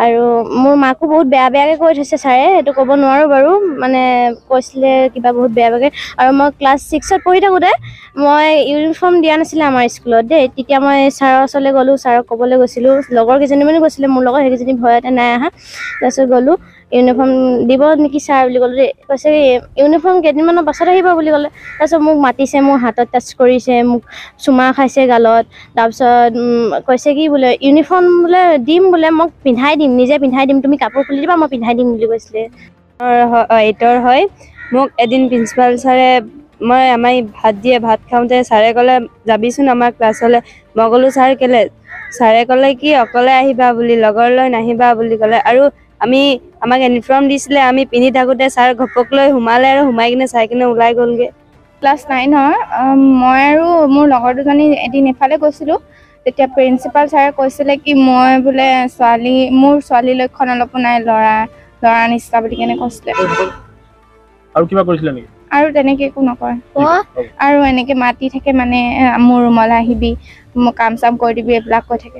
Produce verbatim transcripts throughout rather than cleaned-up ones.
আৰু মোৰ মাকো বহুত বেয়া বেয়াকৈ কৈ থৈছে ছাৰে, সেইটো ক'ব নোৱাৰোঁ বাৰু, মানে কৈছিলে কিবা বহুত বেয়া বেয়াকৈ। আৰু মই ক্লাছ ছিক্সত পঢ়ি থাকোঁতে মই ইউনিফৰ্ম দিয়া নাছিলে আমাৰ স্কুলত দেই, তেতিয়া মই ছাৰৰ ওচৰলৈ গ'লোঁ, ছাৰক ক'বলৈ গৈছিলোঁ, লগৰ কেইজনীমানো গৈছিলে মোৰ লগত, সেইকেইজনী ভয়তে নাই অহা। তাৰপিছত গ'লোঁ, ইউনিফৰ্ম দিব নেকি ছাৰ বুলি ক'লোঁ দেই, কৈছে ইউনিফৰ্ম কেইদিনমানৰ পাছত আহিব বুলি ক'লে। তাৰপিছত মোক মাতিছে, মোৰ হাতত টাচ কৰিছে, মোক চুমা খাইছে গালত, তাৰপিছত কৈছে কি বোলে ইউনিফৰ্ম বোলে দিম বোলে, মোক পিন্ধাই দিম, নিজে পিন্ধাই দিম, তুমি কাপোৰ খুলি দিবা মই পিন্ধাই দিম বুলি কৈছিলে। এইটৰ হয়, মোক এদিন প্ৰিন্সিপাল ছাৰে, মই আমাৰ ভাত দিয়ে, ভাত খাওঁতে ছাৰে ক'লে যাবিচোন আমাৰ ক্লাছলৈ। মই ক'লোঁ ছাৰ কেলৈ? ছাৰে ক'লে কি অকলে আহিবা বুলি, লগৰ লৈ নাহিবা বুলি ক'লে। আৰু আমি আমাক ইউনিফৰ্ম দিছিলে, আমি পিন্ধি থাকোঁতে ছাৰ ঘপক লৈ সোমালে আৰু সোমাই কিনে চাই কিনে ওলাই গ'লগৈ। ক্লাছ নাইনৰ মই আৰু মোৰ লগৰ দুজনী এদিন এফালে গৈছিলোঁ, তেতিয়া প্ৰিন্সিপাল ছাৰে কৈছিলে কি মই বোলে ছোৱালী, মোৰ ছোৱালী লক্ষণ অলপো নাই, ল'ৰা ল'ৰা নিচিনা বুলি কেনে কৈছিলে। আৰু কিবা কৰিছিলে নেকি? আৰু তেনেকৈ একো নকৰে, আৰু এনেকৈ মাতি থাকে মানে মোৰ ৰুমলৈ আহিবি, মোক কাম চাম কৰি দিবি, এইবিলাক কৈ থাকে।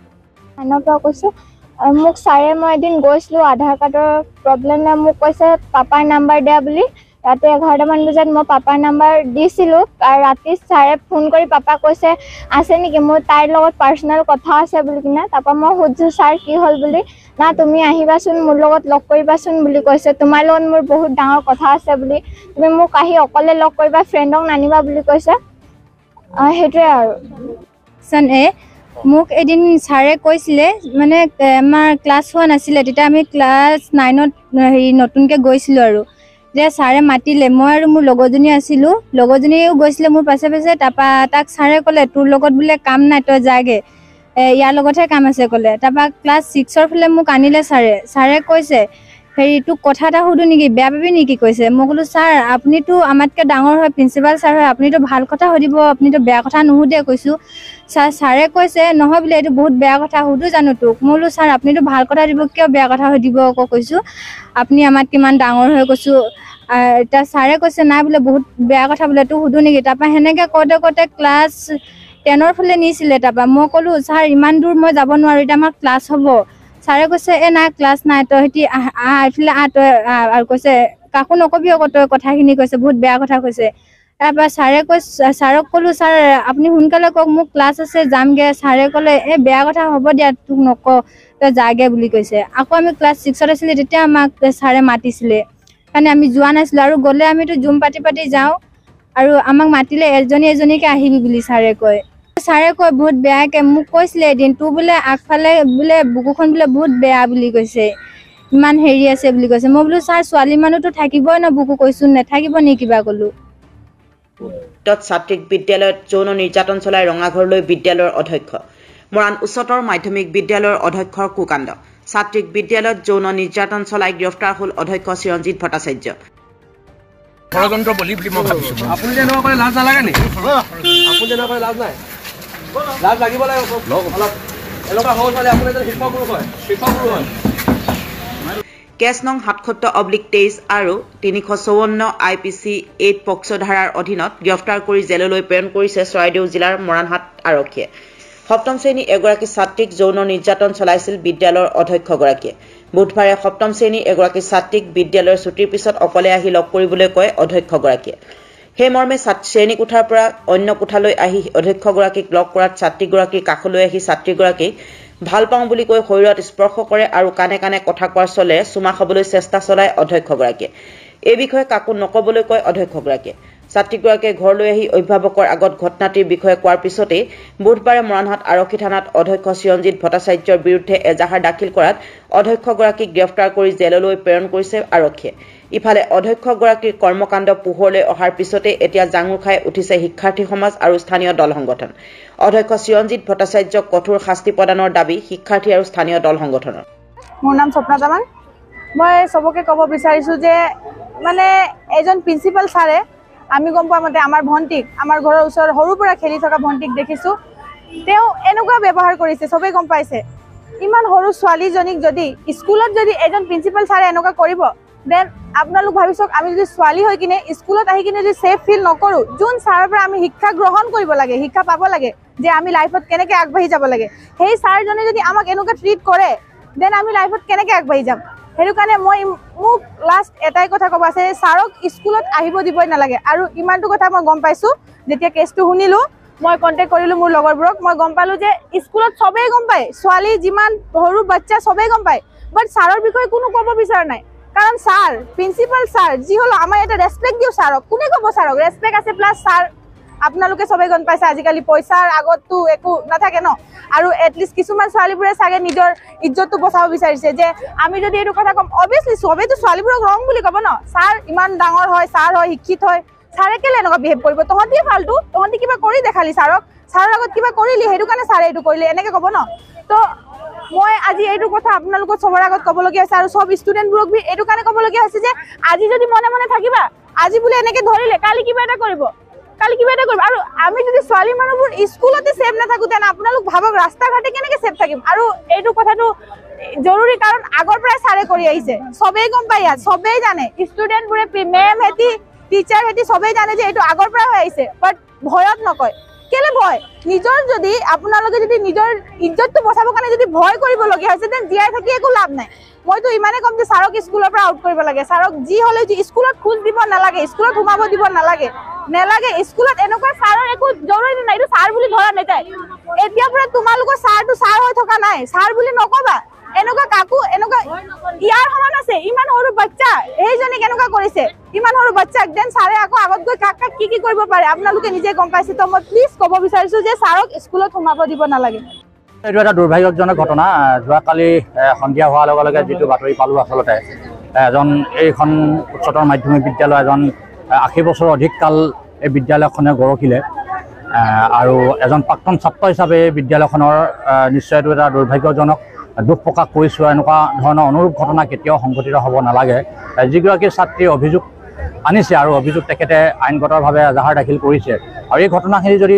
আনৰ পৰা কৈছোঁ, মোক ছাৰে, মই এদিন গৈছিলোঁ আধাৰ কাৰ্ডৰ প্ৰব্লেম নাই, মোক কৈছে পাপাৰ নাম্বাৰ দিয়া বুলি। ৰাতি এঘাৰটামান বজাত মই পাপাৰ নাম্বাৰ দিছিলোঁ, আৰু ৰাতি ছাৰে ফোন কৰি পাপাক কৈছে আছে নেকি, মোৰ তাইৰ লগত পাৰ্চনেল কথা আছে বুলি কিনে। তাৰপৰা মই সুধিছোঁ ছাৰ কি হ'ল বুলি, না তুমি আহিবাচোন, মোৰ লগত লগ কৰিবাচোন বুলি কৈছে, তোমাৰ লগত মোৰ বহুত ডাঙৰ কথা আছে বুলি, তুমি মোক আহি অকলে লগ কৰিবা, ফ্ৰেণ্ডক নানিবা বুলি কৈছে। সেইটোৱে আৰু চানে মোক এদিন ছাৰে কৈছিলে, মানে আমাৰ ক্লাছ হোৱা নাছিলে, তেতিয়া আমি ক্লাছ নাইনত হেৰি নতুনকৈ গৈছিলোঁ আৰু, যে ছাৰে মাতিলে, মই আৰু মোৰ লগৰজনী আছিলোঁ, লগৰজনীও গৈছিলে মোৰ পাছে পাছে। তাৰপৰা তাক ছাৰে ক'লে তোৰ লগত বোলে কাম নাই, তই যাগে, ইয়াৰ লগতহে কাম আছে ক'লে। তাৰপৰা ক্লাছ ছিক্সৰ ফালে মোক আনিলে ছাৰে, ছাৰে কৈছে হেৰি তোক কথা এটা সুধোঁ নেকি, বেয়া পাবি নেকি কৈছে। মই ক'লোঁ ছাৰ আপুনিতো আমাতকৈ ডাঙৰ হয়, প্ৰিন্সিপাল ছাৰ হয়, আপুনিতো ভাল কথা সুধিব, আপুনিতো বেয়া কথা নুসুধে কৈছোঁ। ছাৰ ছাৰে কৈছে নহয় বোলে এইটো বহুত বেয়া কথা, সুধোঁ জানো তোক। মই বোলো ছাৰ আপুনিতো ভাল কথা দিব, কিয় বেয়া কথা সুধিব আকৌ কৈছোঁ, আপুনি আমাত কিমান ডাঙৰ হৈ কৈছোঁ। এতিয়া ছাৰে কৈছে নাই বোলে বহুত বেয়া কথা বোলে, তোক সুধোঁ নেকি। তাৰপৰা সেনেকৈ কওঁতে কওঁতে ক্লাছ টেনৰ ফালে নিছিলে। তাৰপৰা মই ক'লোঁ ছাৰ ইমান দূৰ মই যাব নোৱাৰোঁ, এতিয়া আমাৰ ক্লাছ হ'ব। ছাৰে কৈছে এই নাই ক্লাছ নাই, তই সিহঁতি আহ আহ এইফালে আহ, তই আহ, আৰু কৈছে কাকো নকবি আকৌ তই কথাখিনি কৈছে, বহুত বেয়া কথা কৈছে। তাৰপৰা ছাৰে কৈছে, ছাৰক ক'লোঁ ছাৰ আপুনি সোনকালে কওক, মোক ক্লাছ আছে যামগৈ। ছাৰে ক'লে এই বেয়া কথা হ'ব দিয়া, তোক নকওঁ, তই যাগৈ বুলি কৈছে। আকৌ আমি ক্লাছ ছিক্সত আছিলে, তেতিয়া আমাক ছাৰে মাতিছিলে, কাৰণে আমি যোৱা নাছিলোঁ, আৰু গ'লে আমিতো জুম পাতি পাতি যাওঁ, আৰু আমাক মাতিলে এজনী এজনীকৈ আহিবি বুলি ছাৰে কয়। ছাৰে কয় বহুত বেয়াকৈ, মোক কৈছিলে এদিন তোৰ বোলে আগফালে বোলে বুকুখন বোলে বহুত বেয়া বুলি কৈছে, ইমান হেৰি আছে বুলি কৈছে। মই বোলো ছাৰ ছোৱালী মানুহতো থাকিবই ন বুকু, কৈছোঁ নাথাকিব নি কিবা ক'লোঁ। ছাত্ৰীক বিদ্যালয়ত যৌন নিৰ্যাতন চলাই ৰঙাঘৰলৈ বিদ্যালয়ৰ অধ্যক্ষ। মৰাণ উচ্চতৰ মাধ্যমিক বিদ্যালয়ৰ অধ্যক্ষৰ কুকাণ্ড। ছাত্ৰীক বিদ্যালয়ত যৌন নিৰ্যাতন চলাই গ্ৰেপ্তাৰ হ'ল অধ্যক্ষ চিৰঞ্জিত ভট্টাচাৰ্য। ষড়যন্ত্ৰ বলি বুলি মই ভাবিছোঁ। আপুনি যে এনেকুৱা কৰে লাজ নালাগে নেকি? আপুনি যে এনেকুৱা কৰে লাজ নাই? লাজ লাগিব লাগে অলপ। এনেকুৱা সৰু ছোৱালী আপুনি এজন শিক্ষকগুৰু হয়, শিক্ষকগুৰু হয়। কেছ নং সাতসত্তৰ অব্লিক তেইছ আৰু তিনিশ চৌৱন্ন I P C eight POCSO ধাৰাৰ অধীনত গ্ৰেপ্তাৰ কৰি জেললৈ প্ৰেৰণ কৰিছে চৰাইদেউ জিলাৰ মৰাণহাট আৰক্ষীয়ে। সপ্তম শ্ৰেণীৰ এগৰাকী ছাত্ৰীক যৌন নিৰ্যাতন চলাইছিল বিদ্যালয়ৰ অধ্যক্ষগৰাকীয়ে। বুধবাৰে সপ্তম শ্ৰেণীৰ এগৰাকী ছাত্ৰীক বিদ্যালয়ৰ ছুটিৰ পিছত অকলে আহি লগ কৰিবলৈ কয় অধ্যক্ষগৰাকীয়ে। সেই মৰ্মে শ্ৰেণী কোঠাৰ পৰা অন্য কোঠালৈ আহি অধ্যক্ষগৰাকীক লগ কৰাত ছাত্ৰীগৰাকীৰ কাষলৈ আহি ছাত্ৰীগৰাকীক ভাল পাওঁ বুলি কৈ শৰীৰত স্পৰ্শ কৰে আৰু কানে কানে কথা কোৱাৰ চলে চুমা খাবলৈ চেষ্টা চলায় অধ্যক্ষগৰাকীয়ে। এই বিষয়ে কাকো নকবলৈ কয় অধ্যক্ষগৰাকীয়ে। ছাত্ৰীগৰাকীয়ে ঘৰলৈ আহি অভিভাৱকৰ আগত ঘটনাটিৰ বিষয়ে কোৱাৰ পিছতেই বুধবাৰে মৰাণহাট আৰক্ষী থানাত অধ্যক্ষ চিৰঞ্জিত ভট্টাচাৰ্যৰ বিৰুদ্ধে এজাহাৰ দাখিল কৰাত অধ্যক্ষগৰাকীক গ্ৰেপ্তাৰ কৰি জেললৈ প্ৰেৰণ কৰিছে আৰক্ষীয়ে। ইফালে অধ্যক্ষগৰাকীৰ কৰ্মকাণ্ড পোহৰলৈ অহাৰ পিছতে এতিয়া জাঙুৰ খাই উঠিছে শিক্ষাৰ্থী সমাজ আৰু স্থানীয় দল সংগঠন। অধ্যক্ষ চিৰঞ্জিত ভট্টাচাৰ্যক কঠোৰ শাস্তি প্ৰদানৰ দাবী শিক্ষাৰ্থী আৰু স্থানীয় দল সংগঠনৰ। মোৰ নাম স্বপ্না তামান। মই চবকে ক'ব বিচাৰিছোঁ যে মানে এজন প্ৰিন্সিপাল ছাৰে, আমি গম পোৱা মতে আমাৰ ভণ্টিক, আমাৰ ঘৰৰ ওচৰৰ সৰুৰ পৰা খেলি থকা ভণ্টিক দেখিছোঁ, তেওঁ এনেকুৱা ব্যৱহাৰ কৰিছে, চবেই গম পাইছে। ইমান সৰু ছোৱালীজনীক যদি স্কুলত যদি এজন প্ৰিন্সিপাল ছাৰে এনেকুৱা কৰিব, দেন আপোনালোক ভাবি চাওক, আমি যদি ছোৱালী হৈ কিনে স্কুলত আহি কিনে যদি ছেফ ফিল নকৰোঁ, যোন ছাৰৰ পৰা আমি শিক্ষা গ্ৰহণ কৰিব লাগে, শিক্ষা পাব লাগে যে আমি লাইফত কেনেকৈ আগবাঢ়ি যাব লাগে, সেই ছাৰজনে যদি আমাক এনেকুৱা ট্ৰিট কৰে, দেন আমি লাইফত কেনেকৈ আগবাঢ়ি যাম সেইটো কাৰণে মই মোক লাষ্ট এটাই কথা ক'ব আছে ছাৰক স্কুলত আহিব দিবই নালাগে আৰু ইমানটো কথা মই গম পাইছোঁ যেতিয়া কেছটো শুনিলোঁ মই কণ্টেক্ট কৰিলোঁ মোৰ লগৰবোৰক মই গম পালোঁ যে স্কুলত চবেই গম পায় ছোৱালী যিমান সৰু বাচ্চা চবেই গম পায় বাট ছাৰৰ বিষয়ে কোনো ক'ব বিচৰা নাই কাৰণ ছাৰ প্ৰিন্সিপাল ছাৰ যি হ'ল আমাৰ এটা ৰেচপেক্ট দিওঁ ছাৰক কোনে ক'ব ছাৰক ৰেচপেক্ট আছে প্লাছ ছাৰ আপোনালোকে চবেই গম পাইছে আজিকালি পইচাৰ আগততো একো নাথাকে ন আৰু এটলিষ্ট কিছুমান ছোৱালীবোৰে চাগে নিজৰ ইজ্জতটো বচাব বিচাৰিছে যে আমি যদি এইটো কথা ক'ম অভিয়াছলি চবেইতো ছোৱালীবোৰক ৰং বুলি ক'ব ন ছাৰ ইমান ডাঙৰ হয় ছাৰ হয় শিক্ষিত হয় ছাৰে কেলে এনেকুৱা বিহেভ কৰিব তহঁতিয়ে ফাল্টু তহঁতি কিবা কৰি দেখালি ছাৰক ছাৰৰ আগত কিবা কৰিলি সেইটো কাৰণে ছাৰে এইটো কৰিলে এনেকৈ ক'ব ন তো মই আজি এইটো কথা আপোনালোকক চবৰ আগত ক'বলগীয়া হৈছে আৰু চব ষ্টুডেণ্টবোৰক বি এইটো কাৰণে ক'বলগীয়া হৈছে যে আজি যদি মনে মনে থাকিবা আজি বোলে এনেকৈ ধৰিলে কালি কিবা এটা কৰিব কালি কিবা এটা কৰিব আৰু আমি যদি ছোৱালী মানুহবোৰ স্কুলতে ছেফ নাথাকোঁ তেনে আপোনালোক ভাবক ৰাস্তা ঘাটে কেনেকৈ ছেফ থাকিম আৰু এইটো কথাটো জৰুৰী কাৰণ আগৰ পৰাই ছাৰে কৰি আহিছে চবেই গম পায় ইয়াত চবেই জানে ষ্টুডেণ্টবোৰে মেম হেতি টিচাৰ হেতি চবেই জানে যে এইটো আগৰ পৰা হৈ আহিছে বাট ভয়ত নকয় কেলে ভয় নিজৰ যদি আপোনালোকে যদি নিজৰ ইজ্জতটো বচাবৰ কাৰণে যদি ভয় কৰিবলগীয়া হৈছে তেন জীয়াই থাকি একো লাভ নাই মইতো ইমানেই ক'ম যে ছাৰক স্কুলৰ পৰা আউট কৰিব লাগে ছাৰক যি হ'লে স্কুলত খোজ দিব নালাগে স্কুলত সোমাব দিব নালাগে নেলাগে স্কুলত এনেকুৱা ছাৰৰ একো জৰুৰী নাই এইটো ছাৰ বুলি ধৰা নাযায় এতিয়াৰ পৰা তোমালোকৰ ছাৰটো ছাৰ হৈ থকা নাই ছাৰ বুলি নক'বা এনেকুৱা কাকো এনেকুৱা ইয়াৰ সমান আছে ইমান সৰু বাচ্চা এইজনে কেনেকুৱা কৰিছে ইমান সৰু বাচ্চাক দেন ছাৰে আকৌ আগত গৈ কাক কাক কি কি কৰিব পাৰে আপোনালোকে নিজে গম পাইছে তো মই প্লিজ ক'ব বিচাৰিছোঁ যে ছাৰক স্কুলত সোমাব দিব নালাগে এইটো এটা দুৰ্ভাগ্যজনক ঘটনা যোৱাকালি সন্ধিয়া হোৱাৰ লগে লগে যিটো বাতৰি পালোঁ আচলতে এজন এইখন উচ্চতৰ মাধ্যমিক বিদ্যালয় এজন আশী বছৰ অধিক কাল এই বিদ্যালয়খনে গৰকিলে আৰু এজন প্ৰাক্তন ছাত্ৰ হিচাপে এই বিদ্যালয়খনৰ নিশ্চয় এইটো এটা দুৰ্ভাগ্যজনক দুখ প্ৰকাশ কৰিছোঁ এনেকুৱা ধৰণৰ অনুৰূপ ঘটনা কেতিয়াও সংঘটিত হ'ব নালাগে যিগৰাকী ছাত্ৰীয়ে অভিযোগ আনিছে আৰু অভিযোগ তেখেতে আইনগতভাৱে এজাহাৰ দাখিল কৰিছে আৰু এই ঘটনাখিনি যদি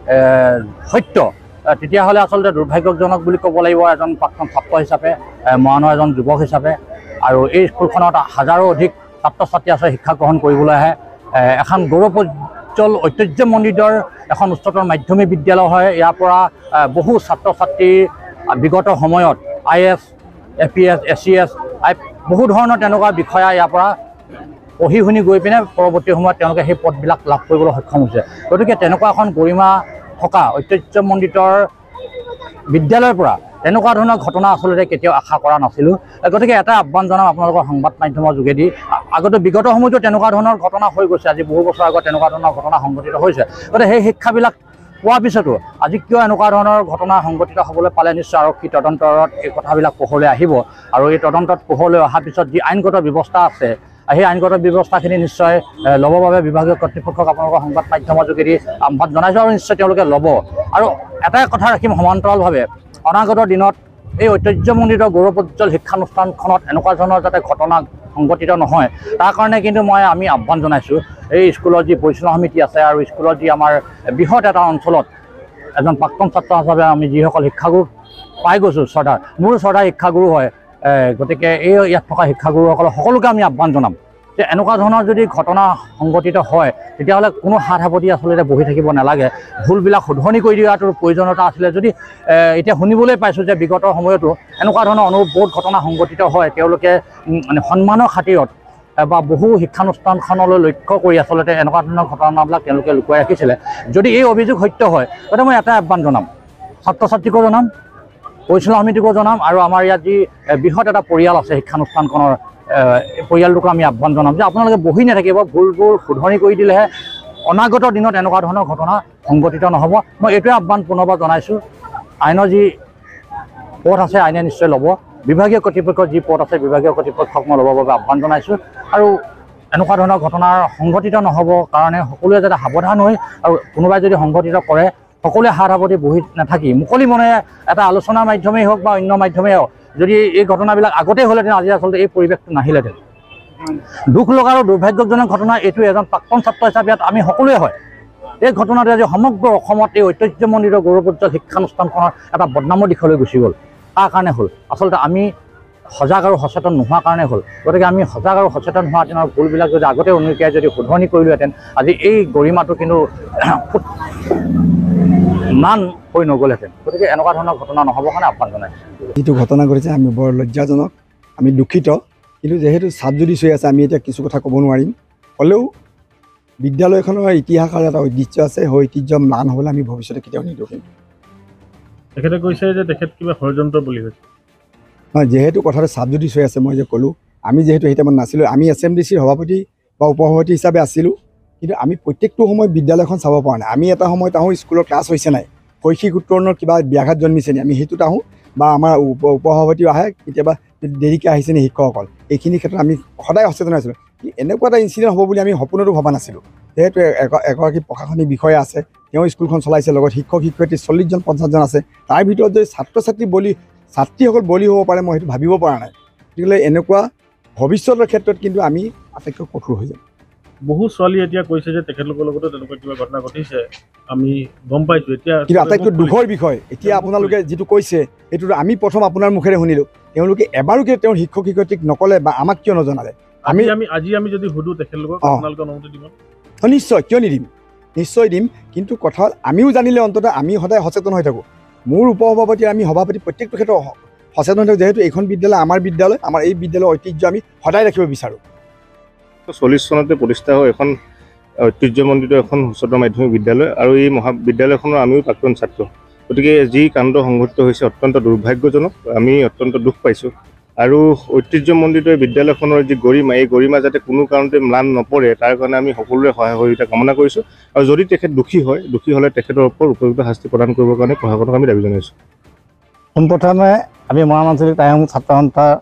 সত্য তেতিয়াহ'লে আচলতে দুৰ্ভাগ্যজনক বুলি ক'ব লাগিব এজন প্ৰাক্তন ছাত্ৰ হিচাপে মহানৰ এজন যুৱক হিচাপে আৰু এই স্কুলখনত হাজাৰো অধিক ছাত্ৰ ছাত্ৰী আছে শিক্ষা গ্ৰহণ কৰিবলৈ আহে এখন গৌৰৱোজ্জ্বল ঐতিহ্যমণ্ডিতৰ এখন উচ্চতৰ মাধ্যমিক বিদ্যালয় হয় ইয়াৰ পৰা বহু ছাত্ৰ ছাত্ৰী বিগত সময়ত I S A P S A C S I বহু ধৰণৰ তেনেকুৱা বিষয়া ইয়াৰ পৰা পঢ়ি শুনি গৈ পিনে পৰৱৰ্তী সময়ত তেওঁলোকে সেই পদবিলাক লাভ কৰিবলৈ সক্ষম হৈছে গতিকে তেনেকুৱা এখন গৰিমা থকা ঐতিহ্যমণ্ডিতৰ বিদ্যালয়ৰ পৰা তেনেকুৱা ধৰণৰ ঘটনা আচলতে কেতিয়াও আশা কৰা নাছিলোঁ গতিকে এটা আহ্বান জনাম আপোনালোকৰ সংবাদ মাধ্যমৰ যোগেদি আগতে বিগত সময়তো তেনেকুৱা ধৰণৰ ঘটনা হৈ গৈছে আজি বহু বছৰ আগত তেনেকুৱা ধৰণৰ ঘটনা সংঘটিত হৈছে গতিকে সেই শিক্ষাবিলাক পোৱাৰ পিছতো আজি কিয় এনেকুৱা ধৰণৰ ঘটনা সংঘটিত হ'বলৈ পালে নিশ্চয় আৰক্ষী তদন্তত এই কথাবিলাক পোহৰলৈ আহিব আৰু এই তদন্তত পোহৰলৈ অহাৰ পিছত যি আইনগত ব্যৱস্থা আছে সেই আইনগত ব্যৱস্থাখিনি নিশ্চয় ল'বৰ বাবে বিভাগীয় কৰ্তৃপক্ষক আপোনালোকৰ সংবাদ মাধ্যমৰ যোগেদি আহ্বান জনাইছোঁ আৰু নিশ্চয় তেওঁলোকে ল'ব আৰু এটাই কথা ৰাখিম সমান্তৰালভাৱে অনাগত দিনত এই ঐতিহ্যমণ্ডিত গৌৰৱোজ্জ্বল শিক্ষানুষ্ঠানখনত এনেকুৱা ধৰণৰ যাতে ঘটনা সংঘটিত নহয় তাৰ কাৰণে কিন্তু মই আমি আহ্বান জনাইছোঁ এই স্কুলৰ যি পৰিচালনা সমিতি আছে আৰু স্কুলৰ যি আমাৰ বৃহৎ এটা অঞ্চলত এজন প্ৰাক্তন ছাত্ৰ হিচাপে আমি যিসকল শিক্ষাগুৰু পাই গৈছোঁ শ্ৰদ্ধাৰ মোৰ শ্ৰদ্ধাৰ শিক্ষাগুৰু হয় গতিকে এই ইয়াত থকা শিক্ষাগুৰুসকলক সকলোকে আমি আহ্বান জনাম যে এনেকুৱা ধৰণৰ যদি ঘটনা সংঘটিত হয় তেতিয়াহ'লে কোনো হাত সাৱটি আচলতে বহি থাকিব নালাগে ভুলবিলাক শুধৰণি কৰি দিয়াটোৰ প্ৰয়োজনীয়তা আছিলে যদি এতিয়া শুনিবলৈ পাইছোঁ যে বিগত সময়তো এনেকুৱা ধৰণৰ অনুৰূপ বহুত ঘটনা সংঘটিত হয় তেওঁলোকে মানে সন্মানৰ খাতিৰত বা বহু শিক্ষানুষ্ঠানখনলৈ লক্ষ্য কৰি আচলতে এনেকুৱা ধৰণৰ ঘটনাবিলাক তেওঁলোকে লুকুৱাই ৰাখিছিলে যদি এই অভিযোগ সত্য হয় গতিকে মই এটা আহ্বান জনাম ছাত্ৰ ছাত্ৰীকো জনাম পৰিচালনা সমিতিকো জনাম আৰু আমাৰ ইয়াত যি বৃহৎ এটা পৰিয়াল আছে শিক্ষানুষ্ঠানখনৰ পৰিয়ালটোকো আমি আহ্বান জনাম যে আপোনালোকে বহি নাথাকিব ভুলবোৰ শুধৰণি কৰি দিলেহে অনাগত দিনত এনেকুৱা ধৰণৰ ঘটনা সংঘটিত নহ'ব মই এইটোৱে আহ্বান পুনৰবাৰ জনাইছোঁ আইনৰ যি পথ আছে আইনে নিশ্চয় ল'ব বিভাগীয় কৰ্তৃপক্ষৰ যি পথ আছে বিভাগীয় কৰ্তৃপক্ষক মই ল'বৰ বাবে আহ্বান জনাইছোঁ আৰু এনেকুৱা ধৰণৰ ঘটনাৰ সংঘটিত নহ'ব কাৰণে সকলোৱে যাতে সাৱধান হৈ আৰু কোনোবাই যদি সংঘটিত কৰে সকলোৱে হাত সাৱটি বহি নাথাকি মুকলি মনেৰে এটা আলোচনাৰ মাধ্যমেই হওক বা অন্য মাধ্যমেই হওক যদি এই ঘটনাবিলাক আগতেই হ'লেহেঁতেন আজি আচলতে এই পৰিৱেশটো নাহিলেহেঁতেন দুখ লগা আৰু দুৰ্ভাগ্যজনক ঘটনা এইটো এজন প্ৰাক্তন ছাত্ৰ হিচাপে ইয়াত আমি সকলোৱে হয় এই ঘটনাটোৱে আজি সমগ্ৰ অসমত এই ঐতিহ্যমণ্ডিত গৌৰৱোজ্জ্বল শিক্ষানুষ্ঠানখনৰ এটা বদনামৰ দিশলৈ গুচি গ'ল তাৰ কাৰণে হ'ল আচলতে আমি সজাগ আৰু সচেতন নোহোৱাৰ কাৰণে হ'ল গতিকে আমি সজাগ আৰু সচেতন হোৱা দিনৰ ভুলবিলাক যদি আগতে উনুকিয়াই যদি শুধৰণি কৰিলোহেঁতেন আজি এই গৰিমাটো কিন্তু ম্লান হৈ নগ'লহেঁতেন। গতিকে এনেকুৱা ধৰণৰ ঘটনা নহ'ব কাৰণে আহ্বান জনাইছোঁ। যিটো ঘটনা ঘটিছে আমি বৰ লজ্জাজনক, আমি দুখিত। কিন্তু যিহেতু ছাবজুডিচ হৈ আছে, আমি এতিয়া কিছু কথা ক'ব নোৱাৰিম। হ'লেও বিদ্যালয়খনৰ ইতিহাসৰ এটা ঐতিহ্য আছে, সেই ঐতিহ্য ম্লান হ'বলৈ আমি ভৱিষ্যতে কেতিয়াও নিদিম। তেখেতে কৈছে যে তেখেত কিবা ষড়যন্ত্ৰ বুলি কৈছে। হয়, যিহেতু কথাটো ছাবজুডিচ হৈ আছে, মই যে ক'লোঁ আমি যিহেতু সেই টাইমত নাছিলোঁ, আমি এছ এম ডি চিৰ সভাপতি বা উপসভাপতি হিচাপে আছিলোঁ, কিন্তু আমি প্ৰত্যেকটো সময় বিদ্যালয়খন চাব পৰা নাই। আমি এটা সময়ত আহোঁ, স্কুলৰ ক্লাছ হৈছে নাই, শৈক্ষিক উত্তৰণৰ কিবা ব্যাঘাত জন্মিছে নি, আমি সেইটোত আহোঁ, বা আমাৰ উপ উপসভাপতিও আহে, কেতিয়াবা দেৰিকৈ আহিছে নি শিক্ষকসকল, এইখিনি ক্ষেত্ৰত আমি সদায় সচেতন আছিলোঁ। এনেকুৱা এটা ইনচিডেণ্ট হ'ব বুলি আমি সপোনতো ভবা নাছিলোঁ। যিহেতু এগৰাকী প্ৰশাসনিক বিষয়া আছে, তেওঁ স্কুলখন চলাইছে, লগত শিক্ষক শিক্ষয়িত্ৰী চল্লিছজন পঞ্চাছজন আছে, তাৰ ভিতৰত যদি ছাত্ৰ ছাত্ৰী বলি ছাত্ৰীসকল বলি হ'ব পাৰে, মই সেইটো ভাবিব পৰা নাই। গতিকে এনেকুৱা ভৱিষ্যতৰ ক্ষেত্ৰত কিন্তু আমি আটাইতকৈ কঠোৰ হৈ যাম। বহু ছোৱালী এতিয়া কৈছে যে তেখেতলোকৰ লগতো তেনেকুৱা কিবা ঘটনা ঘটিছে, আমি গম পাইছোঁ। এতিয়া কিন্তু আটাইতকৈ দুখৰ বিষয়, এতিয়া আপোনালোকে যিটো কৈছে সেইটোতো আমি প্ৰথম আপোনাৰ মুখেৰে শুনিলোঁ। তেওঁলোকে এবাৰো কিয় তেওঁৰ শিক্ষক শিক্ষয়িত্ৰীক নক'লে বা আমাক কিয় নজনালে? আমি আমি আজি আমি যদি সুধোঁ তেখেতলোকক, আপোনালোকে অনুমতি দিব? নিশ্চয়, কিয় নিদিম, নিশ্চয় দিম। কিন্তু কথা হ'ল আমিও জানিলে অন্ততঃ আমি সদায় সচেতন হৈ থাকোঁ। মোৰ উপসভাপতি, আমি সভাপতি প্ৰত্যেকটো ক্ষেত্ৰত সচেতন হৈ থাকোঁ, যিহেতু এইখন বিদ্যালয় আমাৰ বিদ্যালয়, আমাৰ এই বিদ্যালয়ৰ ঐতিহ্য আমি সদায় ৰাখিব বিচাৰোঁ। চল্লিছ চনতে প্ৰতিষ্ঠা হৈ এখন ঐতিহ্যমণ্ডিত এখন উচ্চতৰ মাধ্যমিক বিদ্যালয়, আৰু এই মহাবিদ্যালয়খনৰ আমিও প্ৰাক্তন ছাত্ৰ। গতিকে যি কাণ্ড সংঘটিত হৈছে অত্যন্ত দুৰ্ভাগ্যজনক, আমি অত্যন্ত দুখ পাইছোঁ। আৰু ঐতিহ্যমণ্ডিত এই বিদ্যালয়খনৰ যি গৰিমা, এই গৰিমা যাতে কোনো কাৰণতে ম্লান নপৰে, তাৰ কাৰণে আমি সকলোৰে সহায় সহযোগিতা কামনা কৰিছোঁ। আৰু যদি তেখেত দোষী হয়, দোষী হ'লে তেখেতৰ ওপৰত উপযুক্ত শাস্তি প্ৰদান কৰিবৰ কাৰণে প্ৰশাসনক আমি দাবী জনাইছোঁ। পোনপ্ৰথমে আমি মৰাণ আঞ্চলিক টাইম ছাত্ৰ সন্থাৰ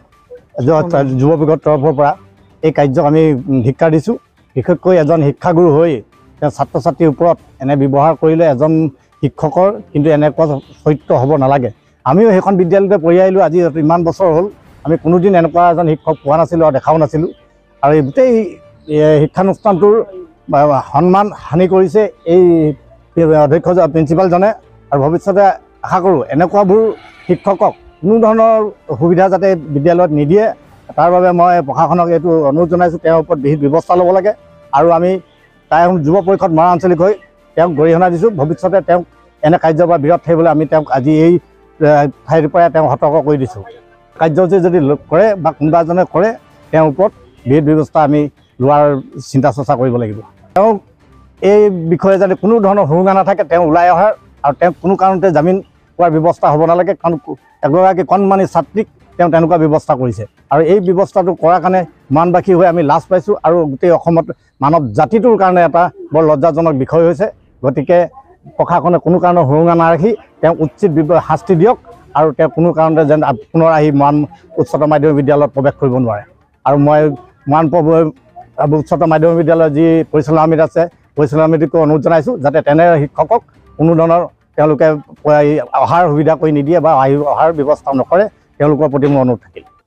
যুৱ বিভাগৰ তৰফৰ পৰা এই কাৰ্যক আমি ধিক্কাৰ দিছোঁ। বিশেষকৈ এজন শিক্ষাগুৰু হৈ তেওঁ ছাত্ৰ ছাত্ৰীৰ ওপৰত এনে ব্যৱহাৰ কৰিলে এজন শিক্ষকৰ কিন্তু এনেকুৱা চৰিত্ৰ হ'ব নালাগে। আমিও সেইখন বিদ্যালয়তে পঢ়ি আহিলোঁ, আজি ইমান বছৰ হ'ল, আমি কোনোদিন এনেকুৱা এজন শিক্ষক পোৱা নাছিলোঁ আৰু দেখাও নাছিলোঁ। আৰু এই গোটেই শিক্ষানুষ্ঠানটোৰ সন্মান হানি কৰিছে এই অধ্যক্ষ প্ৰিন্সিপালজনে। আৰু ভৱিষ্যতে আশা কৰোঁ এনেকুৱাবোৰ শিক্ষকক কোনো ধৰণৰ সুবিধা যাতে বিদ্যালয়ত নিদিয়ে, তাৰ বাবে মই প্ৰশাসনক এইটো অনুৰোধ জনাইছোঁ, তেওঁৰ ওপৰত বিহিত ব্যৱস্থা ল'ব লাগে। আৰু আমি তাই যুৱ পৰিষদ মৰাণ আঞ্চলিক হৈ তেওঁক গৰিহণা দিছোঁ। ভৱিষ্যতে তেওঁক এনে কাৰ্যৰ পৰা বিৰত থাকিবলৈ আমি তেওঁক আজি এই ঠাইৰ পৰাই তেওঁক সতৰ্ক কৰি দিছোঁ। কাৰ্যসূচী যদি কৰে বা কোনোবা এজনে কৰে, তেওঁৰ ওপৰত বিহিত ব্যৱস্থা আমি লোৱাৰ চিন্তা চৰ্চা কৰিব লাগিব। তেওঁক এই বিষয়ে যাতে কোনো ধৰণৰ সুৰুঙা নাথাকে, তেওঁ ওলাই অহাৰ আৰু তেওঁক কোনো কাৰণতে জামিন পোৱাৰ ব্যৱস্থা হ'ব নালাগে, কাৰণ এগৰাকী কণমানি ছাত্ৰীক তেওঁ তেনেকুৱা ব্যৱস্থা কৰিছে। আৰু এই ব্যৱস্থাটো কৰাৰ কাৰণে মানবাসী হৈ আমি লাজ পাইছোঁ, আৰু গোটেই অসমত মানৱ জাতিটোৰ কাৰণে এটা বৰ লজ্জাজনক বিষয় হৈছে। গতিকে প্ৰশাসনে কোনো কাৰণত সুৰুঙা নাৰাখি তেওঁক উচিত শাস্তি দিয়ক, আৰু তেওঁ কোনো কাৰণতে যেন পুনৰ আহি মৰাণ উচ্চতৰ মাধ্যমিক বিদ্যালয়ত প্ৰৱেশ কৰিব নোৱাৰে। আৰু মই মৰাণ উচ্চতৰ মাধ্যমিক বিদ্যালয়ৰ যি পৰিচালনা সমিতি আছে, পৰিচালনা সমিতিকো অনুৰোধ জনাইছোঁ যাতে তেনে শিক্ষকক কোনো ধৰণৰ তেওঁলোকে অহাৰ সুবিধা কৰি নিদিয়ে বা আহি অহাৰ ব্যৱস্থা নকৰে, তেওঁলোকৰ প্ৰতি মোৰ অনুৰোধ থাকিল।